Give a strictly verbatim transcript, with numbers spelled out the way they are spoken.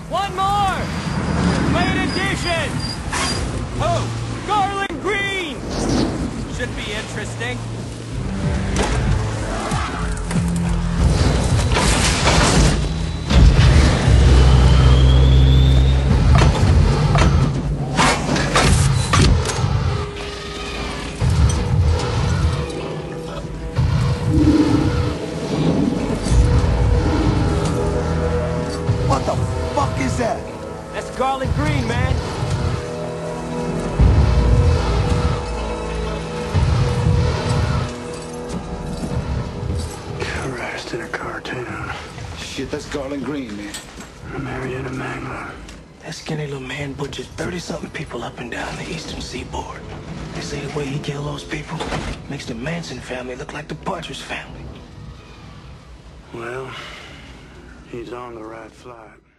One more! Late edition! Oh, Garland Green! Should be interesting. What the fuck is that? That's Garland Green, man. Christ, in a cartoon. Shit, that's Garland Green, man. Marietta Magna. That skinny little man butchered thirty-something people up and down the eastern seaboard. They say the way he killed those people makes the Manson family look like the Partridge family. Well, he's on the right flight.